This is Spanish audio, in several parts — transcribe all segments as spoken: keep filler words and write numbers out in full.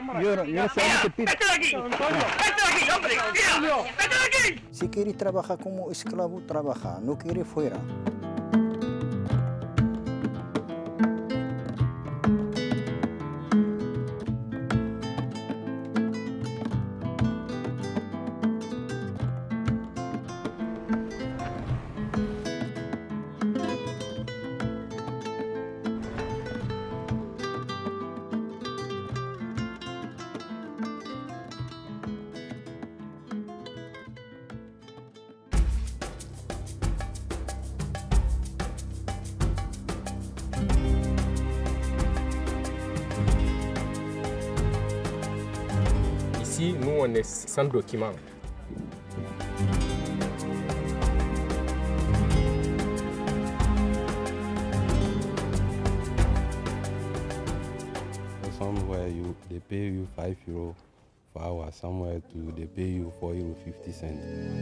Yo, yo solamente pido. ¡Vete de aquí! ¡Vete de aquí, hombre! ¡Mira! ¡Vete de aquí! Si quiere trabajar como esclavo, trabaja. No quiere, fuera. Ici, nous, on est sans document. Somewhere you they pay you five euro per hour, somewhere to they pay you four euro fifty cents.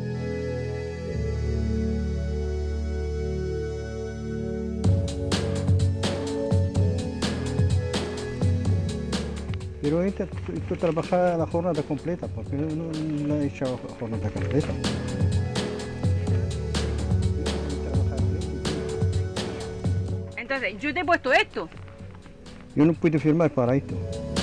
Pero ahorita tú, tú trabajas la jornada completa, porque no, no he hecho jornada completa. Entonces, yo te he puesto esto. Yo no puedo firmar para esto.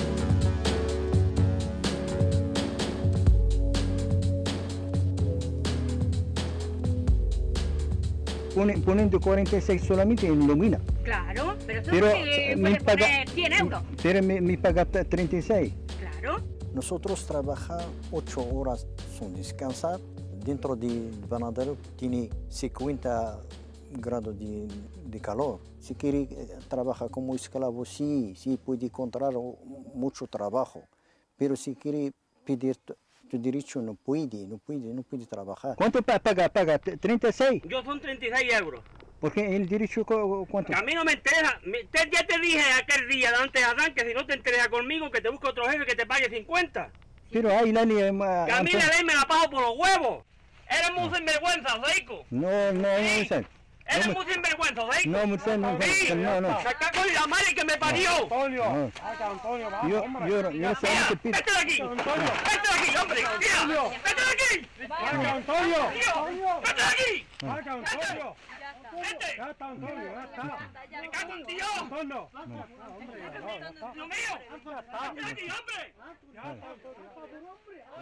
Ponen, poniendo cuarenta y seis solamente en nómina. Claro, pero eso Pero, puede, mi puede paga- poner cien euros. Pero me, me paga treinta y seis. Claro. Nosotros trabajamos ocho horas sin descansar. Dentro del panadero tiene cincuenta grados de, de calor. Si quiere eh, trabajar como esclavo, sí, sí puede encontrar mucho trabajo. Pero si quiere pedir tu, tu derecho, no puede, no puede, no puede trabajar. ¿Cuánto pa- paga? ¿Paga treinta y seis? Yo son treinta y seis euros. Porque el derecho, cu- ¿cuánto? A mí no me interesa. Me- te- ya te dije aquel día delante de Adán que si no te interesa conmigo, que te busque otro jefe que te pague cincuenta. Pero ahí la ley... Que a mí la ley me la pago por los huevos. Eres muy sinvergüenza, Seiko. No, no, no, Sí. no, Eres no, muy sinvergüenza, Seiko. no, muchacho, no, Sí. no, no. Me cago en la madre que me parió. Antonio, No. saca, Antonio, va, Yo, hombre. yo, yo Mira, solamente pido... vete de aquí. Vete de aquí, hombre. Mira, vete de aquí. Saca, Antonio. Tío, vete de aquí. Saca, Antonio. Vete. Ya está, Antonio, ya está. Me cago en Dios. Antonio. Dios mío. Vete de aquí, hombre. Ya está, Antonio.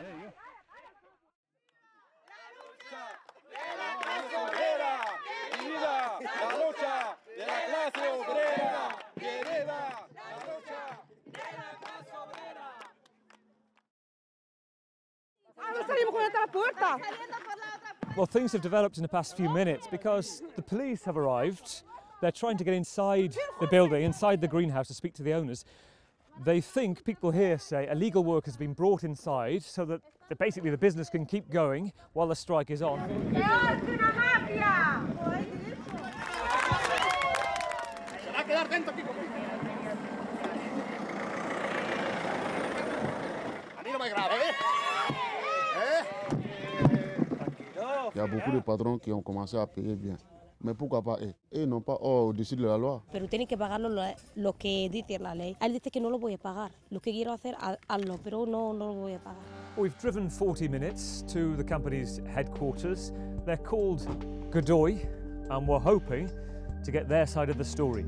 ¡Viva la lucha de la clase obrera! ¡Viva la lucha de la clase obrera! Well, things have developed in the past few minutes because the police have arrived. They're trying to get inside the building, inside the greenhouse, to speak to the owners. They think, people here say, illegal work has been brought inside so that, that basically the business can keep going while the strike is on. Il y a beaucoup de patrons qui ont commencé à payer bien. Mais pourquoi pas eux? Eux n'ont pas au-dessus de la loi. Pero tienen que pagarlo lo, lo que dice la ley. Él dice que no lo voy a pagar. Lo que quiero hacer, ha- hazlo, pero no, no lo voy a pagar. We've driven forty minutes to the company's headquarters. They're called Godoy, and we're hoping to get their side of the story.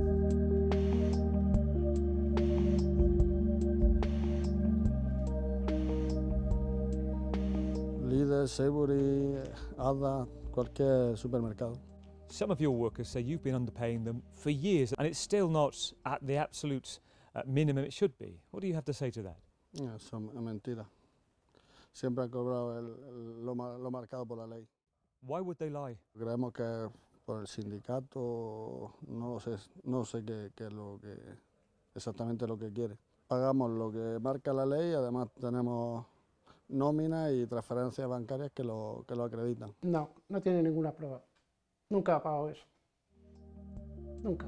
Líder, Sainsbury, Ada, cualquier supermercado. Some of your workers say you've been underpaying them for years and it's still not at the absolute uh, minimum it should be. What do you have to say to that? Eso es mentira. Siempre han cobrado el, el- lo, ma- lo marcado por la ley. Why would they lie? Creemos que por el sindicato no sé, no sé qué, qué es lo que exactamente lo que quiere. Pagamos lo que marca la ley y además tenemos nóminas y transferencias bancarias que lo, que lo acreditan. No, no tiene ninguna prueba. Nunca ha pagado eso. Nunca.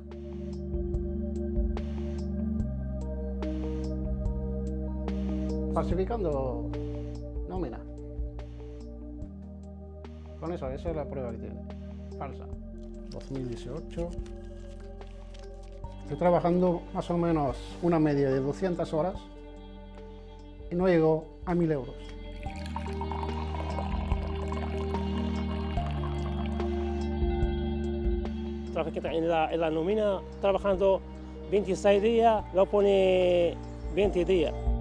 Falsificando nómina. Con eso, esa es la prueba que tiene. Falsa. dos mil dieciocho. Estoy trabajando más o menos una media de doscientas horas y no llegó a mil euros. En la, en la nómina trabajando veintiséis días, lo pone veinte días.